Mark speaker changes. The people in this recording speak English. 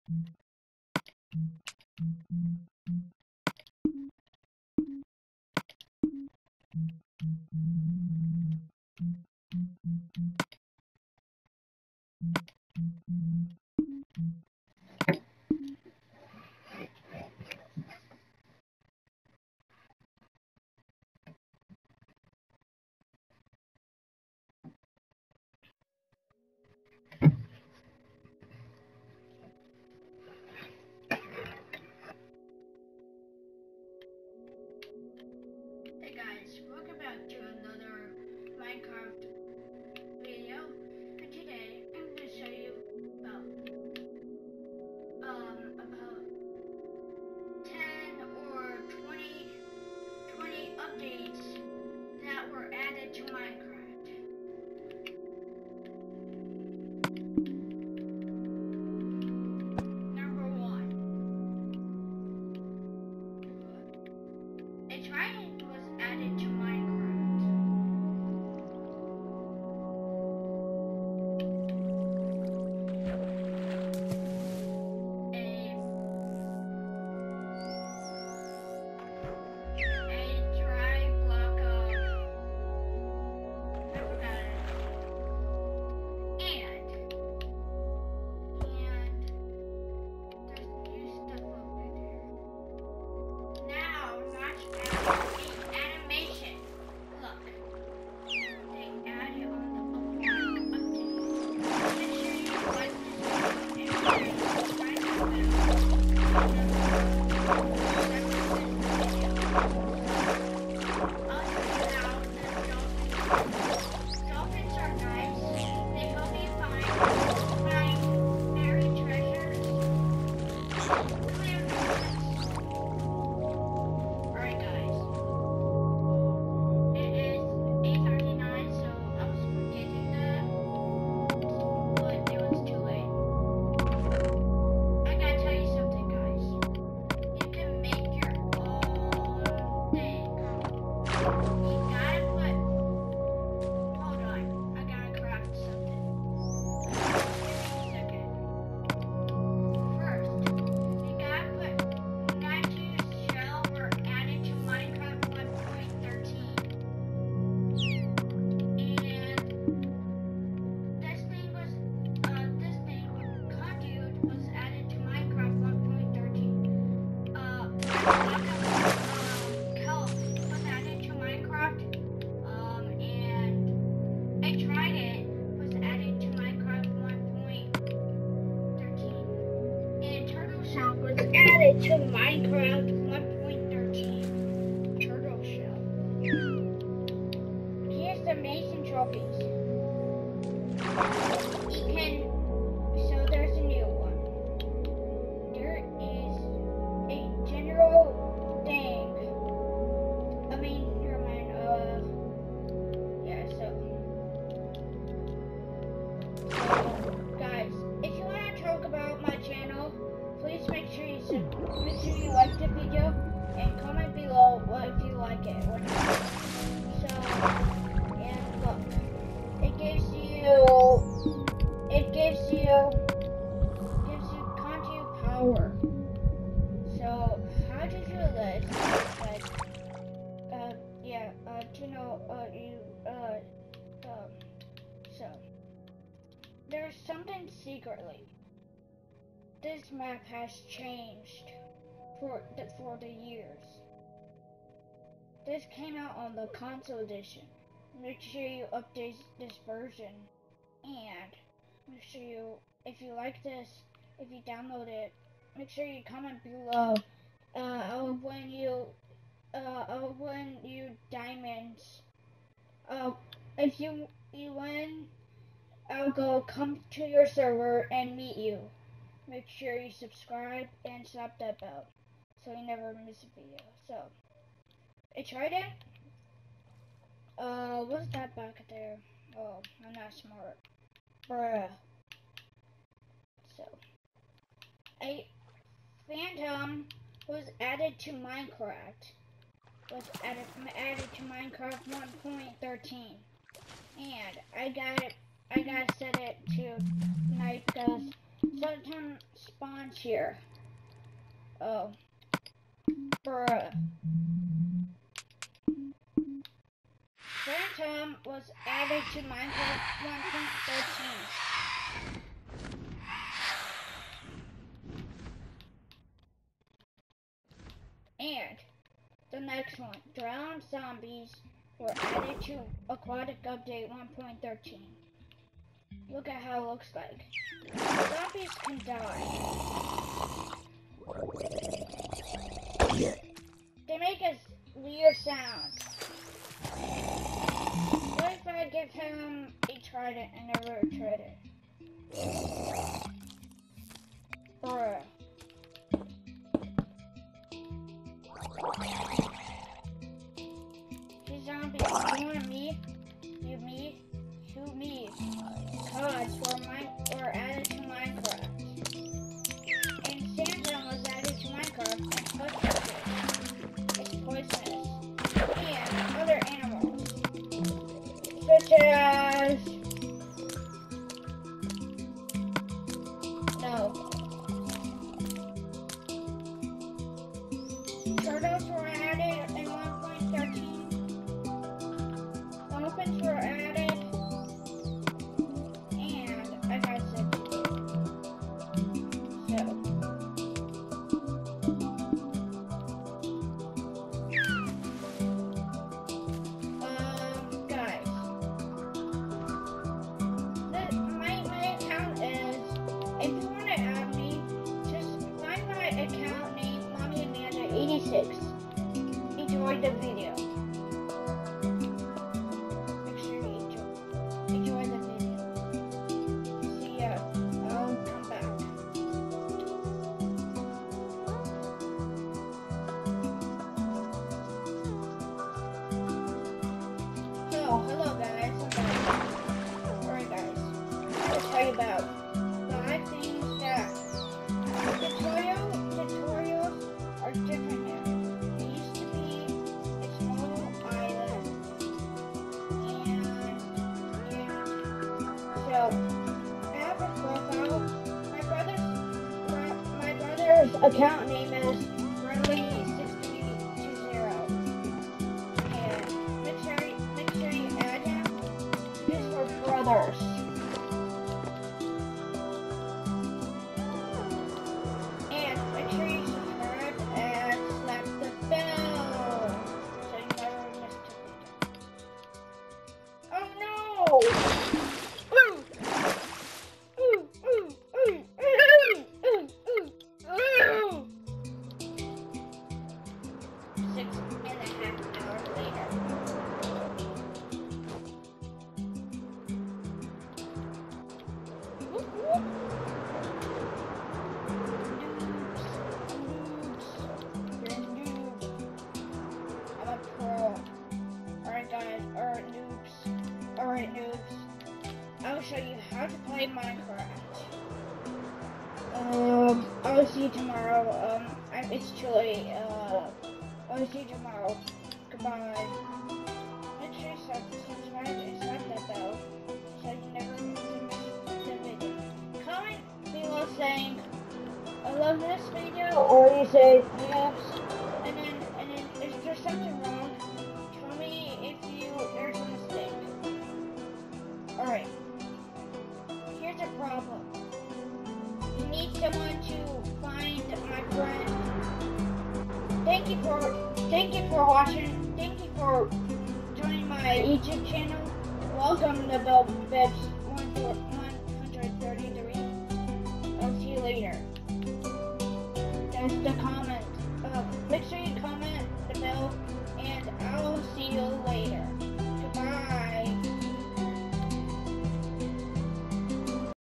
Speaker 1: Hey guys, welcome back to another Minecraft video. And today I'm going to show you about 10 or 20 updates that were added to Minecraft. Number 1. A trident was added to Minecraft. A dry block of I forgot it. And there's new stuff over there. Now watch animation. Look. They added on the update. Make sure you like this video and subscribe to dolphins are nice. They help me find buried treasures. Alright guys. It is 8:39, so I was forgetting that. But it was too late. I gotta tell you something guys. You can make your own thing. You gotta put hold on, I gotta craft something. Give me a second. First, you gotta put Matthew's shell were added to Minecraft 1.13. And this thing conduit was added to Minecraft 1.13. Kelp was added to Minecraft. And a trident was added to Minecraft 1.13. And turtle shell was added to Minecraft 1.13. Turtle shell. Here's the Mason trophies. You can. So there's a new one. There is a general thing. I mean, never mind. Yeah. So guys, if you want to talk about my channel, please make sure you like the video and comment below what if you like it or not. So, and look, it gives you content power. So how to do this? Like, so there's something secretly. This map has changed for the years. This came out on the console edition. Make sure you update this version, and make sure you, if you like this, if you download it, make sure you comment below. I'll win you diamonds. If you win, I'll come to your server and meet you. Make sure you subscribe and slap that bell so you never miss a video. So, I tried it. What's that back there? Oh, I'm not smart. Bruh. So, a phantom was added to Minecraft. Was added to Minecraft 1.13, and I gotta set it to night because sometimes spawns here. Oh. Bruh. Phantom was added to Minecraft 1.13. And the next one, drowned zombies were added to Aquatic Update 1.13. Look at how it looks like. Zombies can die. They make a weird sound. What if I give him a trident and never tried it? Bruh. Hey zombies, you wanna meet? You meet? Who me? Cods were added to Minecraft. And Sandworm was added to Minecraft and it's poisonous. And other animals. Such as... No. Turtles were added in 1.13. Dolphins were added. And I got sick. So. Guys. My account is, if you want to add me, just find my account name, MommyAmanda86. Enjoy the video. Make sure you enjoy the video. See ya. I'll come back. So, hello guys. I'm back. Alright guys. I'll tell you about 5 things that tutorials are different now. It used to be a small island, and so I have a profile. My brother's account name is Bradley6320, and make sure you add him. This is for brothers. And make sure you subscribe and slap the bell so you never miss a video. Oh no! Ooh! Ooh! Ooh! Ooh! Ooh! Ooh! Ooh! 6.5 hours later. Whoop, whoop. I'm a pro. Alright guys, alright noobs. I'll show you how to play Minecraft. I'll see you tomorrow. It's too late. I'll see you tomorrow. Goodbye. Make sure you subscribe and slap that bell so you never miss the video. Comment below saying I love this video, or you say yes, and then if there's something wrong, tell me if there's a mistake. Alright. Here's a problem. You need someone to find my friend. Thank you for watching. Thank you for joining my YouTube channel. Welcome to Bebs 133. I'll see you later. That's the comment.